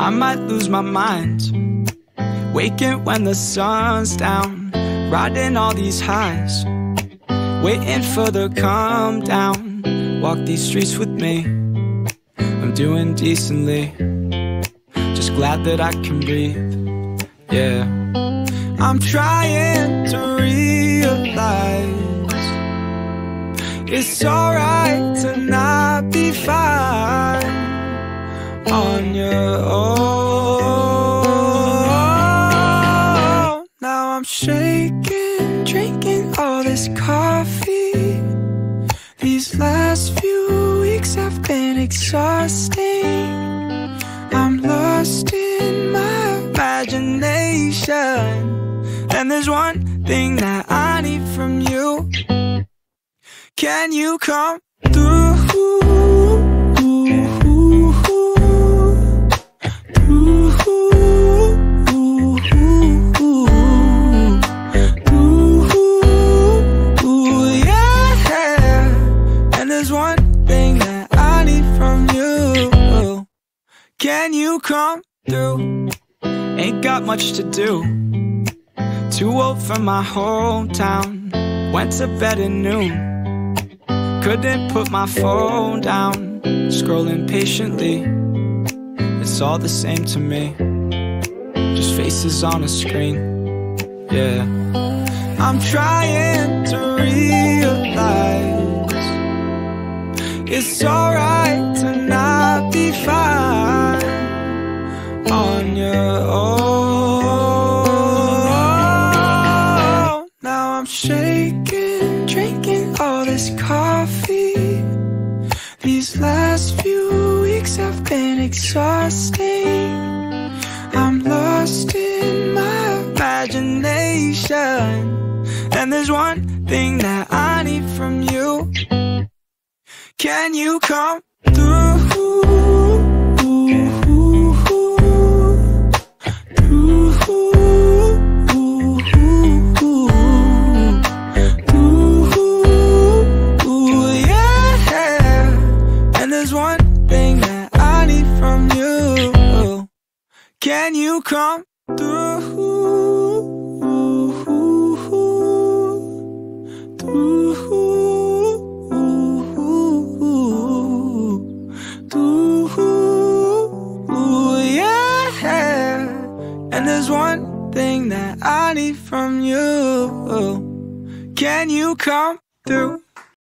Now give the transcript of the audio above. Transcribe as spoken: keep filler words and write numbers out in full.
I might lose my mind, waking when the sun's down, riding all these highs, waiting for the calm down. Walk these streets with me, I'm doing decently, just glad that I can breathe. Yeah, I'm trying to realize it's alright to not be fine on your own. Now I'm shaking, drinking all this coffee. These last few weeks have been exhausting. I'm lost in my imagination, and there's one thing that I need from you. Can you come through? Can you come through? Ain't got much to do, too old for my hometown. Went to bed at noon, couldn't put my phone down. Scrolling patiently, it's all the same to me, just faces on a screen. Yeah, I'm trying to realize it's alright to not be fine on your own. Now I'm shaking, drinking all this coffee. These last few weeks have been exhausting. I'm lost in my imagination, and there's one thing that I need from you. Can you come through? Can you come through? Through, through, yeah. And there's one thing that I need from you. Can you come through?